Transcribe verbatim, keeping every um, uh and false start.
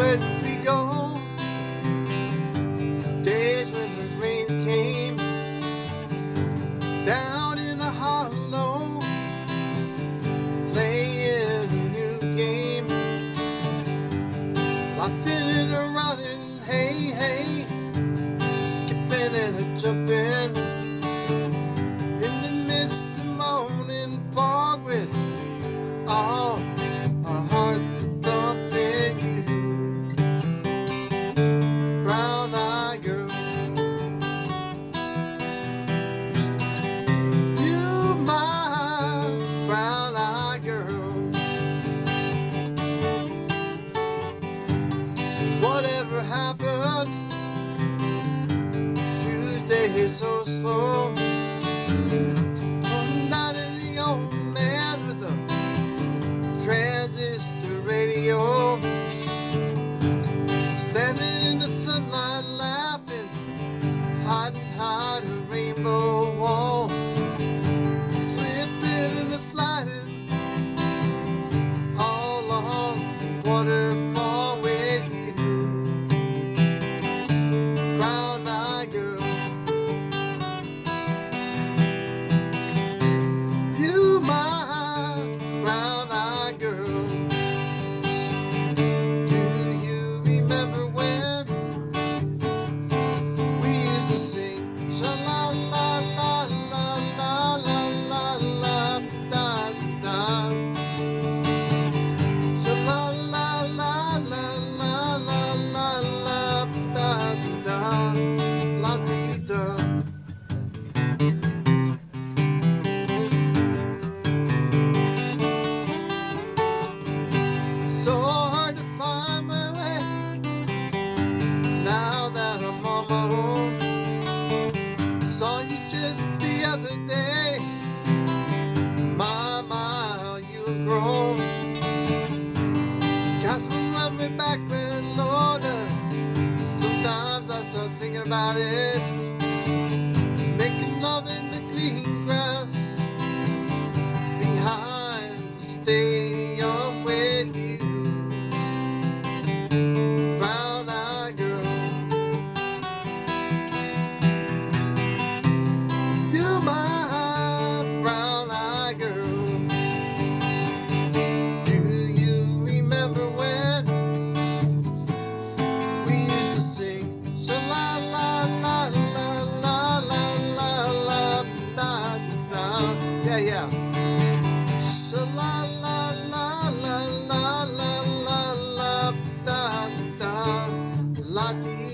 Where did we go? Days when the rains came down in the hollow, playing a new game, laughing and a running, hey, hey, skipping and a jumping in the mist of morning fog with all our hearts thumping. You, brown-eyed girl, you my brown-eyed girl. Whatever happened? Tuesday is so slow. One night in the old man's with a transistor radio, standing in the sunlight laughing, hiding behind a rainbow wall, slipping and a sliding all along the waterfall with you, brown-eyed girl. You my brown-eyed girl. Do you remember when we used to sing sha-la-la-la-la-la-la-la-la da-da, sha-la-la-la-la-la-la-la-da-da, la-dee-da. So hard to find my way now that I'm on my own. Saw you just the other day. My, my, how you have grown. Guys will love me back when Morder. Sometimes I start thinking about it, making love in the green grass behind the stadium with you, brown-eyed girl. You my brown-eyed girl. Do you remember when we used to sing sha-la-la-la-la-la-la-la-la-da-da? Yeah, yeah. Sha-la-la-la-la-la-la-la-la-da-da, la-dee.